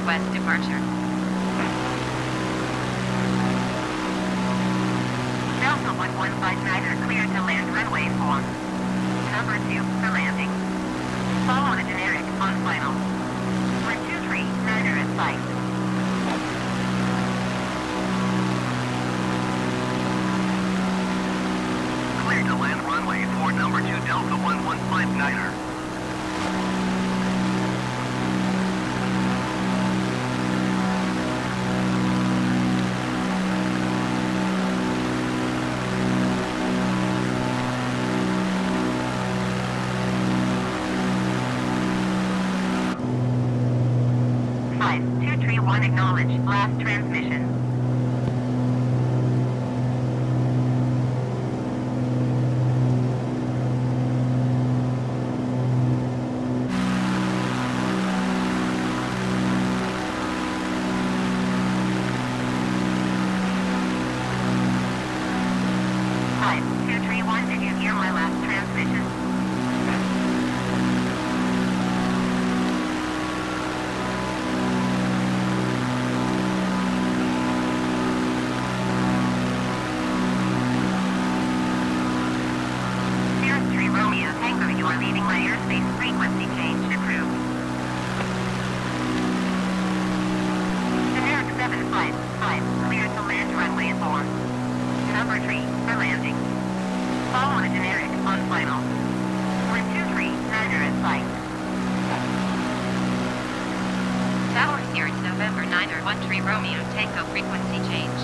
northwest departure. Delta 115 Niner cleared to land runway 4. Number 2 for landing. Follow on a generic on final. 123 Niner at sight. Cleared to land runway 4, number 2 Delta 115 Niner. Acknowledge last transmission. Five, 231, did you hear my last transmission? Number 3 for landing. Follow a generic on final. 123 Niner at sight. Tower Sirius November 9er 13 Romeo Tango frequency change.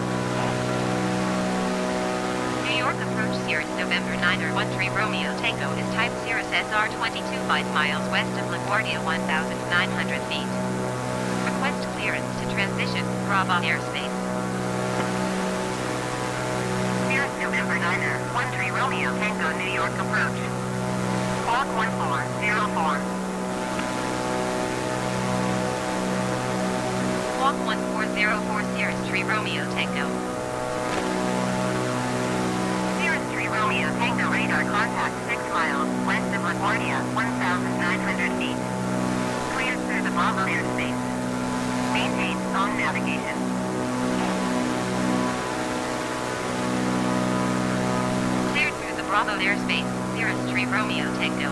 New York approach Sirius November 9er 13 Romeo Tango is type Cirrus SR 22 5 miles west of LaGuardia 1,900 feet. Request clearance to transition Bravo airspace. November 9er, 13 Romeo Tango New York approach. Squawk 1404. Squawk 1404 Cirrus 3 Romeo Tango. Cirrus 3 Romeo Tango radar contact 6 miles west of LaGuardia, 1,900 feet. Cleared through the Bravo airspace. Maintain on navigation. Bravo airspace, Cirrus 3 Romeo Tango.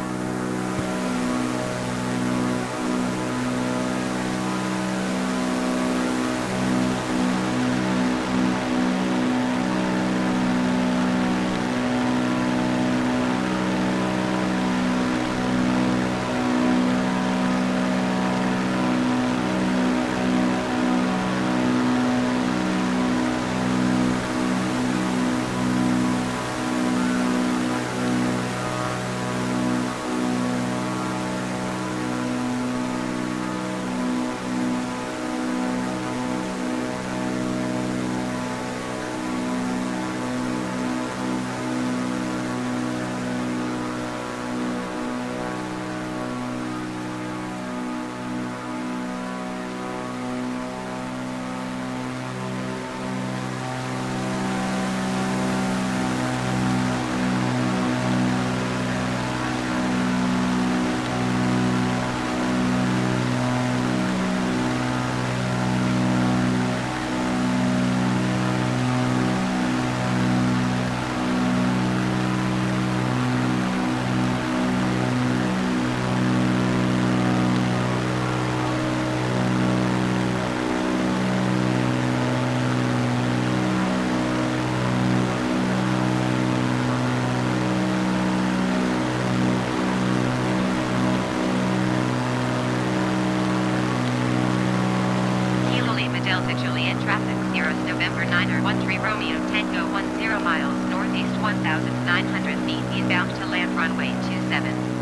Delta Juliet traffic, Cirrus November 9er 13 Romeo Tango 10 miles northeast 1,900 feet eastbound to land runway 27.